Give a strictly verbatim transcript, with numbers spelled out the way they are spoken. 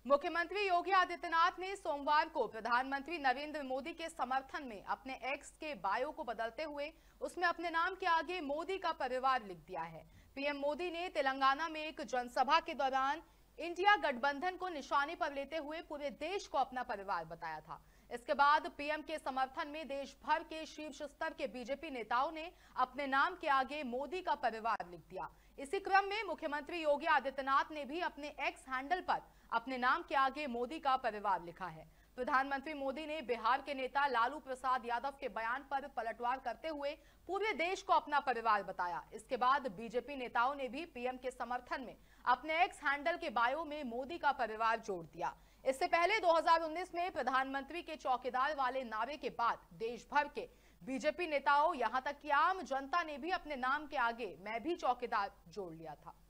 मुख्यमंत्री योगी आदित्यनाथ ने सोमवार को प्रधानमंत्री नरेंद्र मोदी के समर्थन में अपने एक्स के बायो को बदलते हुए उसमें अपने नाम के आगे मोदी का परिवार लिख दिया है। पीएम मोदी ने तेलंगाना में एक जनसभा के दौरान इंडिया गठबंधन को निशाने पर लेते हुए पूरे देश को अपना परिवार बताया था। इसके बाद पीएम के समर्थन में देश भर के शीर्ष स्तर के बीजेपी नेताओं ने अपने नाम के आगे मोदी का परिवार लिख दिया। इसी क्रम में मुख्यमंत्री योगी आदित्यनाथ ने भी अपने एक्स हैंडल पर अपने नाम के आगे मोदी का परिवार लिखा है। प्रधानमंत्री मोदी ने बिहार के नेता लालू प्रसाद यादव के बयान पर पलटवार करते हुए पूरे देश को अपना परिवार बताया। इसके बाद बीजेपी नेताओं ने भी पीएम के समर्थन में अपने एक्स हैंडल के बायो में मोदी का परिवार जोड़ दिया। इससे पहले दो हज़ार उन्नीस में प्रधानमंत्री के चौकीदार वाले नारे के बाद देश भर के बीजेपी नेताओं, यहां तक कि आम जनता ने भी अपने नाम के आगे मैं भी चौकीदार जोड़ लिया था।